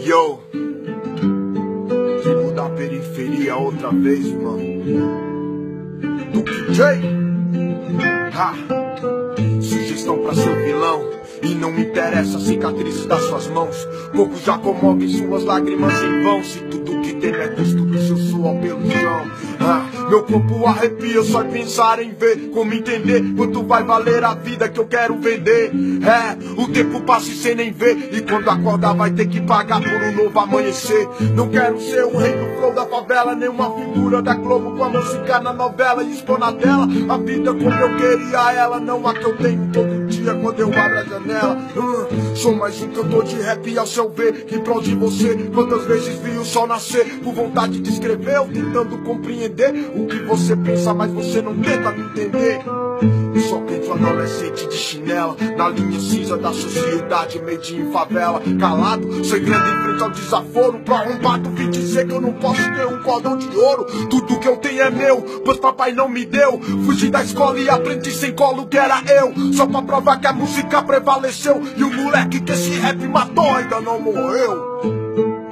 Yo, tribo da periferia outra vez, mano. Duke J. Ha. Sugestão pra seu vilão. E não me interessa a cicatriz das suas mãos. Poucos já comovem suas lágrimas em vão. Se tudo que tem é custo do seu suor pelo chão. Meu corpo arrepia só em pensar em ver. Como entender quanto vai valer a vida que eu quero vender. O tempo passa e cê nem vê. E quando acordar vai ter que pagar por um novo amanhecer. Não quero ser o rei do flow da favela, nem uma figura da Globo com a música na novela e expor na tela a vida como eu queria ela, não a que eu tenho todo dia quando eu abro a janela. Sou mais um cantor de rap ao seu ver. Em prol de você, quantas vezes vi o sol nascer por vontade de escrever, ou tentando compreender o que você pensa, mas você não tenta me entender. Eu sou preto adolescente de chinela, na linha cinza da sociedade, made em favela. Calado, sangrando em frente ao desaforo. Pro arrombado vir dizer que eu não posso ter um cordão de ouro. Tudo que eu tenho é meu, pois papai não me deu. Fugi da escola e aprendi sem colo que era eu, só pra provar que a música prevaleceu. E o moleque que esse rap matou ainda não morreu.